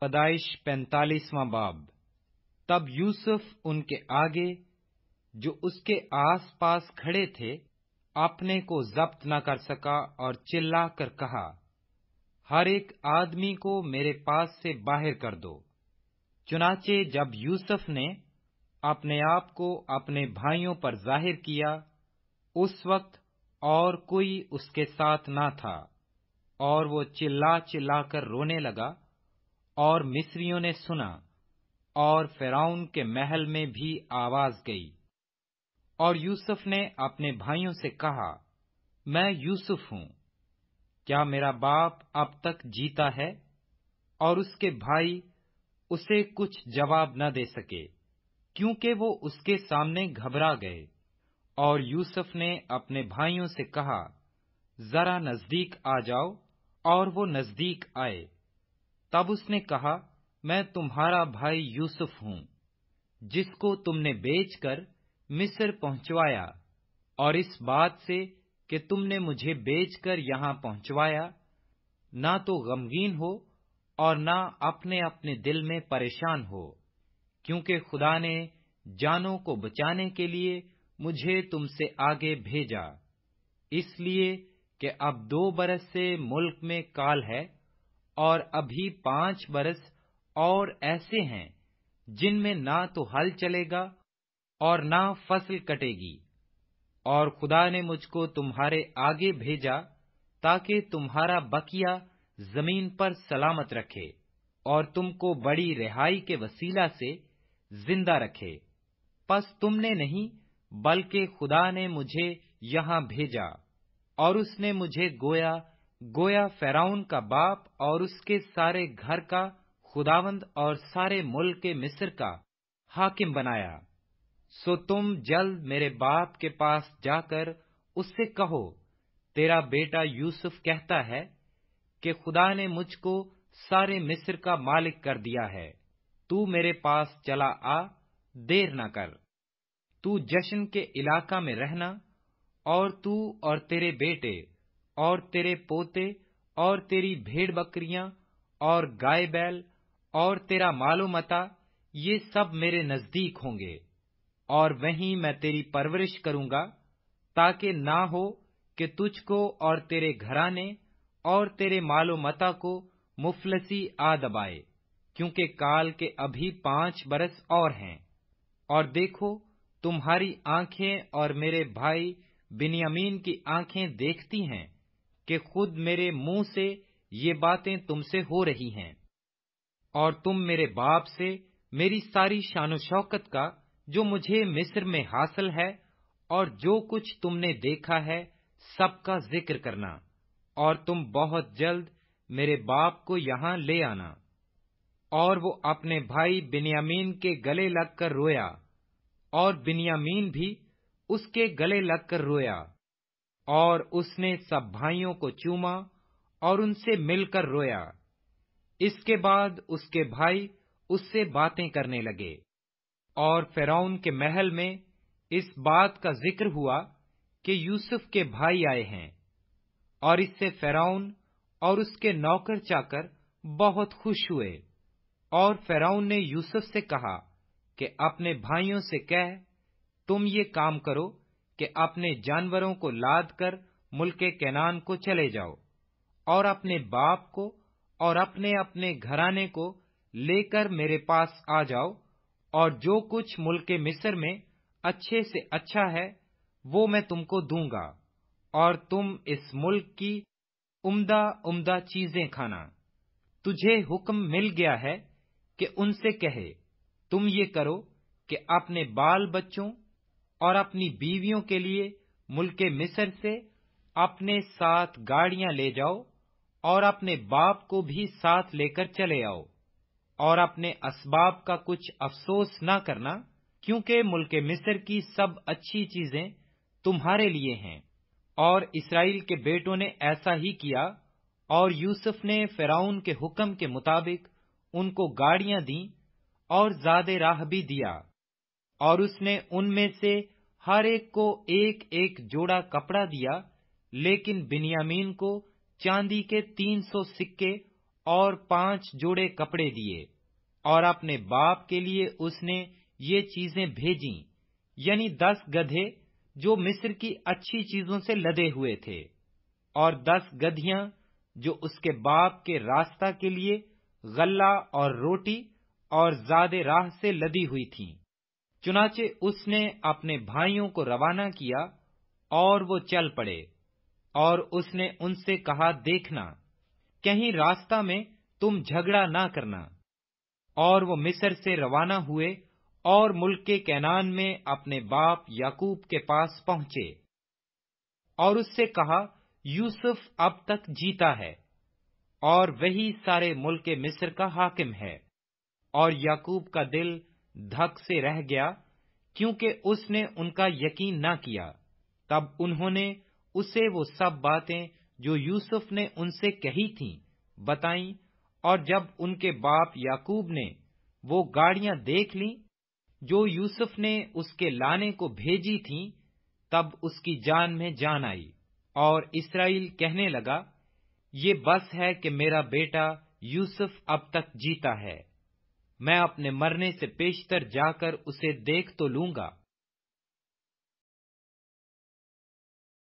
पैदाइश 45वां बाब। तब यूसुफ उनके आगे, जो उसके आस पास खड़े थे, अपने को जब्त न कर सका और चिल्ला कर कहा, हर एक आदमी को मेरे पास से बाहर कर दो। चुनाचे जब यूसुफ ने अपने आप को अपने भाइयों पर जाहिर किया, उस वक्त और कोई उसके साथ न था, और वो चिल्ला चिल्ला कर रोने लगा। और मिस्रियों ने सुना, और फिरौन के महल में भी आवाज गई। और यूसुफ ने अपने भाइयों से कहा, मैं यूसुफ हूँ, क्या मेरा बाप अब तक जीता है? और उसके भाई उसे कुछ जवाब न दे सके, क्योंकि वो उसके सामने घबरा गए। और यूसुफ ने अपने भाइयों से कहा, जरा नजदीक आ जाओ। और वो नजदीक आए। तब उसने कहा, मैं तुम्हारा भाई यूसुफ हूँ, जिसको तुमने बेचकर मिस्र पहुंचवाया। और इस बात से कि तुमने मुझे बेचकर यहाँ पहुंचवाया, ना तो गमगीन हो और ना अपने अपने दिल में परेशान हो, क्योंकि खुदा ने जानों को बचाने के लिए मुझे तुमसे आगे भेजा, इसलिए कि अब 2 बरस से मुल्क में काल है, और अभी 5 बरस और ऐसे हैं जिनमें ना तो हल चलेगा और ना फसल कटेगी। और खुदा ने मुझको तुम्हारे आगे भेजा ताकि तुम्हारा बकिया जमीन पर सलामत रखे और तुमको बड़ी रिहाई के वसीला से जिंदा रखे। बस तुमने नहीं, बल्कि खुदा ने मुझे यहाँ भेजा, और उसने मुझे गोया फिरौन का बाप और उसके सारे घर का खुदावंद और सारे मुल्क के मिस्र का हाकिम बनाया। सो तुम जल्द मेरे बाप के पास जाकर उससे कहो, तेरा बेटा यूसुफ कहता है कि खुदा ने मुझको सारे मिस्र का मालिक कर दिया है। तू मेरे पास चला आ, देर न कर। तू जश्न के इलाका में रहना, और तू और तेरे बेटे और तेरे पोते और तेरी भेड़ बकरियां और गाय बैल और तेरा मालो मता, ये सब मेरे नजदीक होंगे, और वहीं मैं तेरी परवरिश करूंगा, ताकि ना हो कि तुझको और तेरे घराने और तेरे मालो मता को मुफलसी आ दबाए, क्योंकि काल के अभी 5 बरस और हैं। और देखो, तुम्हारी आंखें और मेरे भाई बिन्यामीन की आंखें देखती हैं कि खुद मेरे मुंह से ये बातें तुमसे हो रही हैं। और तुम मेरे बाप से मेरी सारी शान शौकत का, जो मुझे मिस्र में हासिल है, और जो कुछ तुमने देखा है, सबका जिक्र करना। और तुम बहुत जल्द मेरे बाप को यहाँ ले आना। और वो अपने भाई बिन्यामीन के गले लगकर रोया, और बिन्यामीन भी उसके गले लगकर रोया। और उसने सब भाइयों को चूमा और उनसे मिलकर रोया। इसके बाद उसके भाई उससे बातें करने लगे। और फिरौन के महल में इस बात का जिक्र हुआ कि यूसुफ के भाई आए हैं। और इससे फिरौन और उसके नौकर चाकर बहुत खुश हुए। और फिरौन ने यूसुफ से कहा कि अपने भाइयों से कह, तुम ये काम करो कि अपने जानवरों को लाद कर मुल्के कैनान को चले जाओ, और अपने बाप को और अपने अपने घराने को लेकर मेरे पास आ जाओ, और जो कुछ मुल्के मिस्र में अच्छे से अच्छा है, वो मैं तुमको दूंगा, और तुम इस मुल्क की उम्दा उम्दा चीजें खाना। तुझे हुक्म मिल गया है कि उनसे कहे, तुम ये करो कि अपने बाल बच्चों और अपनी बीवियों के लिए मुल्के मिस्र से अपने साथ गाड़ियां ले जाओ, और अपने बाप को भी साथ लेकर चले आओ, और अपने असबाब का कुछ अफसोस न करना, क्योंकि मुल्के मिस्र की सब अच्छी चीजें तुम्हारे लिए हैं। और इस्राएल के बेटों ने ऐसा ही किया, और यूसुफ ने फिरौन के हुक्म के मुताबिक उनको गाड़ियां दी और ज़ादे राह भी दिया। और उसने उनमें से हर एक को एक एक जोड़ा कपड़ा दिया, लेकिन बिन्यामीन को चांदी के 300 सिक्के اور 5 جوڑے کپڑے دیے، اور اپنے باپ کے لیے اس نے یہ چیزیں بھیجیں، یعنی 10 گدھے جو مصر کی اچھی چیزوں سے لدے ہوئے تھے، اور 10 گدھیاں جو اس کے باپ کے راستہ کے لیے غلہ اور روٹی اور زاد راہ سے لدی ہوئی تھیں۔ چنانچہ اس نے اپنے بھائیوں کو روانہ کیا، اور وہ چل پڑے، اور اس نے ان سے کہا، دیکھنا کہیں راستہ میں تم جھگڑا نہ کرنا۔ اور وہ مصر سے روانہ ہوئے اور ملک کے کینان میں اپنے باپ یعقوب کے پاس پہنچے، اور اس سے کہا، یوسف اب تک جیتا ہے، اور وہی سارے ملک مصر کا حاکم ہے۔ اور یعقوب کا دل دھک سے رہ گیا، کیونکہ اس نے ان کا یقین نہ کیا۔ تب انہوں نے اسے وہ سب باتیں جو یوسف نے ان سے کہی تھیں بتائیں، اور جب ان کے باپ یعقوب نے وہ گاڑیاں دیکھ لیں جو یوسف نے اس کے لانے کو بھیجی تھیں، تب اس کی جان میں جان آئی، اور اسرائیل کہنے لگا، یہ بس ہے کہ میرا بیٹا یوسف اب تک جیتا ہے، میں اپنے مرنے سے پیشتر جا کر اسے دیکھ تو لوں گا۔